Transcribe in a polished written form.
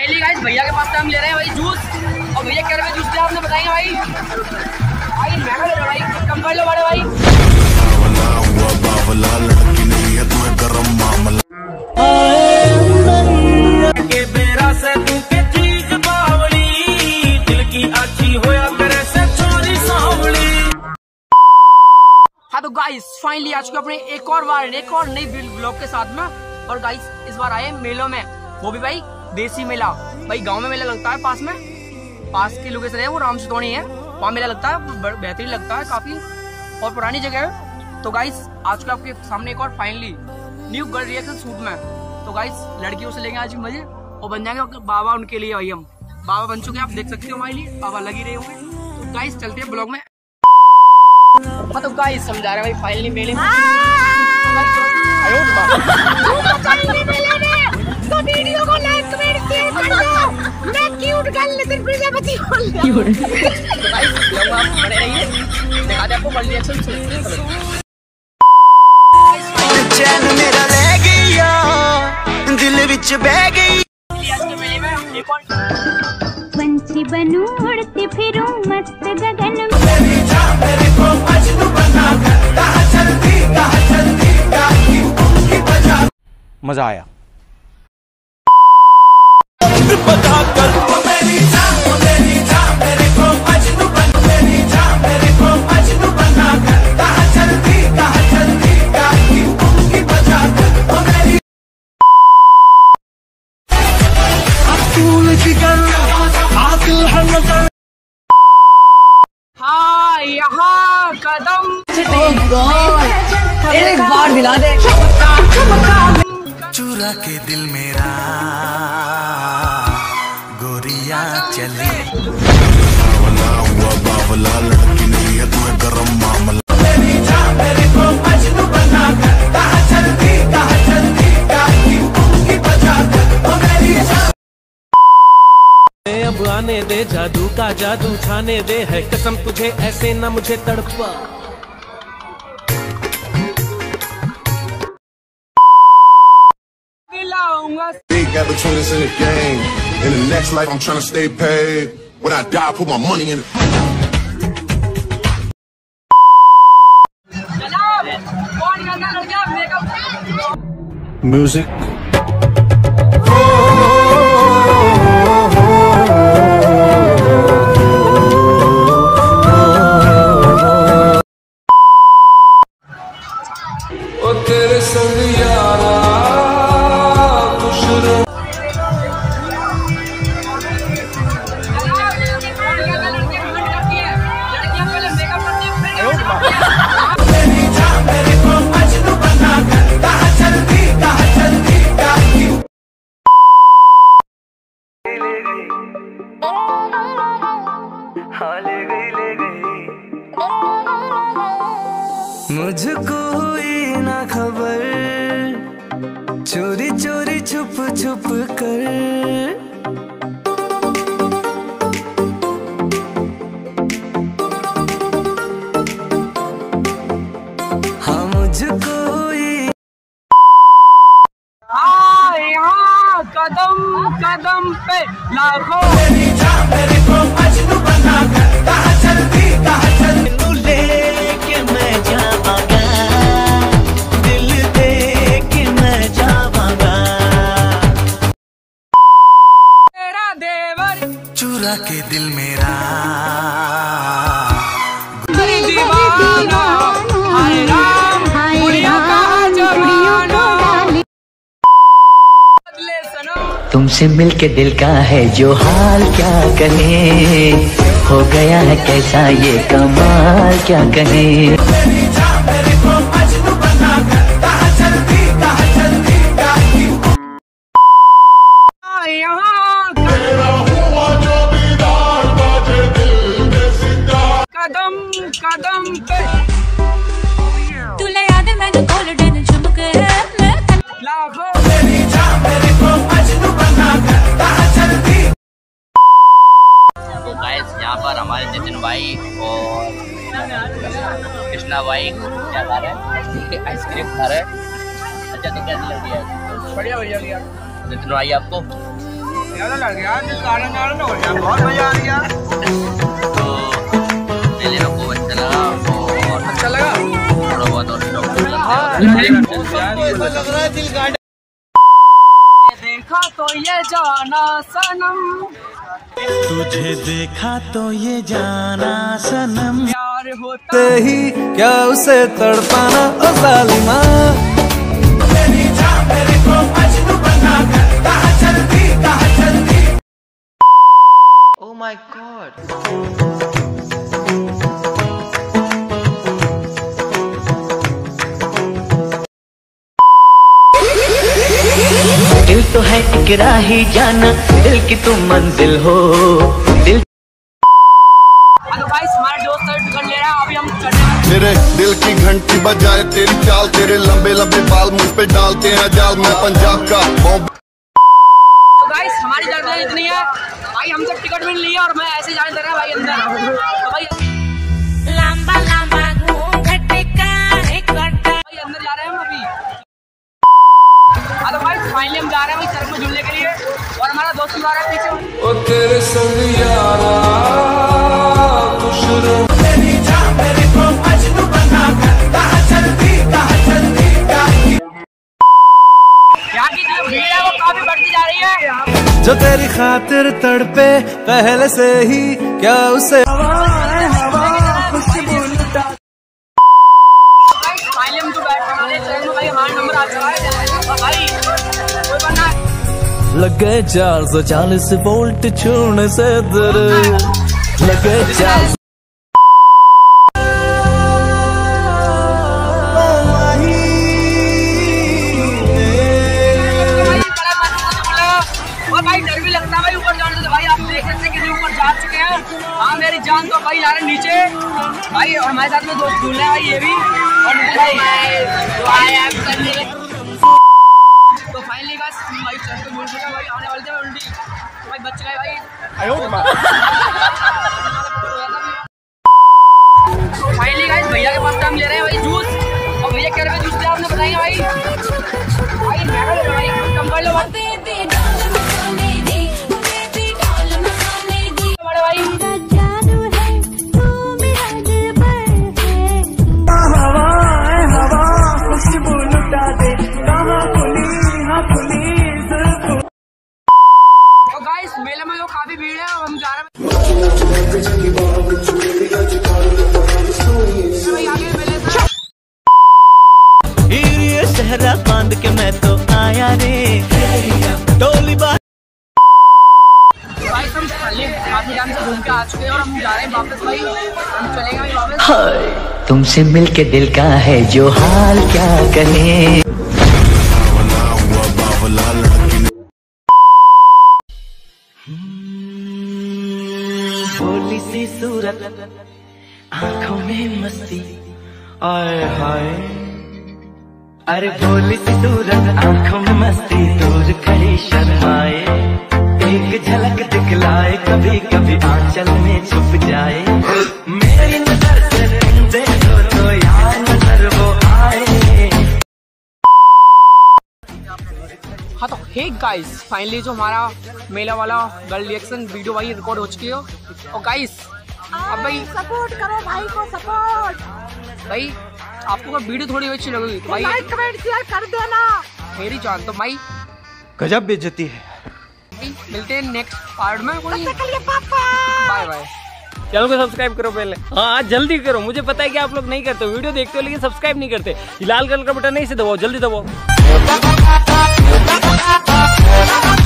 Finally guys भैया के पास से हम ले रहे हैं भाई जूस, और भैया कह रहे हैं जूस दिया आपने बताएंगे भाई। भाई महंगा ले रहा भाई, कम कर लो बड़े भाई। हाँ तो गाइस फाइनली आज को अपने एक और नई ब्लॉग के साथ में। और गाइस इस बार आए मेलों में, वो भी भाई देसी मेला। भाई गांव में मेला लगता है, पास की लोकेशन है वो राम सितौनी है, वहाँ मेला लगता है, बेहतरीन लगता है काफी और पुरानी जगह है। तो गाइस आज को आपके सामने एक और finally new girl reaction shoot में। तो गाइस लड़कियों से लेंगे आज मजे और बन जाएंगे बाबा उनके लिए। भाई हम बाबा बन चुके हैं, आप देख सकते हो हमारे लिए बाबा लगी रहे होंगे। तो गाइस चलते हैं ब्लॉग में। हाँ तो गाइस समझा रहे भाई फाइनली मेले में तो वीडियो को लाइक कमेंट शेयर कर दो। मैं क्यूट गर्ल नितिन प्रजापति बोल रही हूं। गाइस आप बने रहिए, दिखाते आपको गर्ल रिएक्शन। चैन मेरा रह गया दिल विच बह गई। आज के मेले में एक और पंछी बनूं उड़ती फिरूं मस्त गगन में। मेरे को मजनू बना कर कहां चलती मजा आया। बता कर मेरी जान मेरे को मजनू बना कर कहां चलती बजा कर मेरी फूल की कर आदिल है नजर। हाँ यहाँ कदम एक बार दिला दे। चुरा के दिल मेरा गोरिया चली बावला लड़की नहीं है तुम्हें गरम मामला। मेरे को मजनू बना कर कहां चलती बजा कर मेरी अब आने दे जादू का जादू छाने दे, है कसम तुझे ऐसे ना मुझे तड़पा। Got between us in the game. In the next life, I'm trying to stay paid. When I die, I put my money in it. Music. ओ तेरे संग यारा मुझको हुई ना खबर चोरी चोरी छुप छुप कर। हाँ मुझको हुई यहाँ कदम कदम पे लाखों। मेरे को मजनू बना कर कहां चलती लेके मैं जावांगा, दिल दे के मैं जावांगा। तेरा देवर चुरा के दिल मेरा दीवाना। हाय राम कुड़ियों का जमाना। बदले सनम तुमसे मिलके दिल का है जो हाल क्या कहें, हो गया है कैसा ये कमाल क्या कहें। मेरे को मजनू बना कर कहां चलती यहाँ कदम कदम पे तुला याद है मैंने गोल्डन झुमके लाखों। मेरे को मजनू बना कर कहां चलती। तो गाइस यहाँ पर हमारे नितिन भाई और कृष्णा भाई क्या खा रहे हैं, आइसक्रीम खा रहे हैं। अच्छा तो कैसी लगी है? बढ़िया भैया। नितिन भाई आपको लग गया, बहुत मजा आ गया। तो मेले में खूब अच्छा लगा और अच्छा लगा थोड़ा बहुत और लग रहा है दिल गार्डन। देखा तो ये जाना सनम, तुझे देखा तो ये जाना सनम, प्यार होता ही क्या उसे तड़पाना ओ जालिमा। Oh my God. दिल तो है एक राही जाना, दिल की तुम मंजिल हो। दिल हेलो गाइस, हमारे दोस्त टिकट ले रहा है, अभी हम चलने वाले। मेरे दिल की घंटी बजाए तेरी चाल, तेरे लंबे लंबे बाल मुझ पे डालते हैं जाल। मैं पंजाब का तो गाइस हमारी जगह इतनी है भाई, हम सब टिकट भी नहीं लिए और मैं ऐसे जाने दे रहा है भाई अंदर। तो भाई लंबा लंबा घूंघट का भाई अंदर जा रहे हैं हम अभी। हाँ तो भाई फाइनली हम जा रहे हैं भाई सड़क में झूलने के लिए और हमारा दोस्त जा रहा है पीछे। ओ तेरे संग यारा खुश रहो। यहाँ की जो भीड़ है वो काफी बढ़ती जा रही है। जो तेरी खातिर तड़पे पहले से ही क्या उसे फाइनली हम जो बैठने वाले ट्रेन में भाई हमारा नंबर आ चुका है और भाई कोई बनना है। लग गए 440 वोल्ट छूने से दर लग गए 400। और भाई डर भी लगता है भाई ऊपर जाने से। भाई आप देख सकते हैं कितने ऊपर जा चुके हैं। हाँ मेरी जान तो भाई जा रहे नीचे भाई, और हमारे साथ में दोस्त झूल रहे हैं भाई ये भी। और तो फाइनली गाइस भाई चढ़ के झूल चुका भाई, आने वाले थे उल्टी तो भाई बच गए भाई। तो फाइनली गाइस भैया के पास हम ले रहे हैं भाई जूस, और भैया कह रहे हैं जूस आपने बताएंगे भाई। भाई महंगा ले लो भाई, कम कर लो भाई। तो गाइस मेले में तो काफी भीड़ है और हम जा रहे हैं आगे मेले से। ये शहरा बांध के मैं तो आया रे टोली बात। भाई हम काफी टाइम से घूम के आ चुके हैं और हम जा रहे हैं वापस भाई, हम चलेंगे भाई वापस। हाय तुमसे मिलके दिल का है जो हाल क्या कहें। भोली सी सूरत आंखों में मस्ती आए हाय, अरे भोली सी सूरत आंखों में मस्ती, दूर खड़ी शर्माए, एक झलक दिखलाए, कभी कभी आंचल में छुप जाए। मेरी नजर से तुम देखो तो यार नजर वो आए। हाँ तो हे गाइस फाइनली जो हमारा मेला वाला गर्ल रिएक्शन वीडियो भाई रिकॉर्ड हो चुकी है। और गाइस अब भाई सपोर्ट करो भाई को, सपोर्ट भाई आपको वीडियो थोड़ी अच्छी लगी तो भाई लाइक कमेंट शेयर कर देना मेरी जान। तो भाई गजब बेइज्जती है। मिलते हैं नेक्स्ट पार्ट में, कोई पापा बाय बाय। चैनल को सब्सक्राइब करो पहले, हाँ जल्दी करो। मुझे पता है कि आप लोग नहीं करते, वीडियो देखते हो लेकिन सब्सक्राइब नहीं करते। लाल कलर का बटन नहीं से दबाओ, जल्दी दबाओ।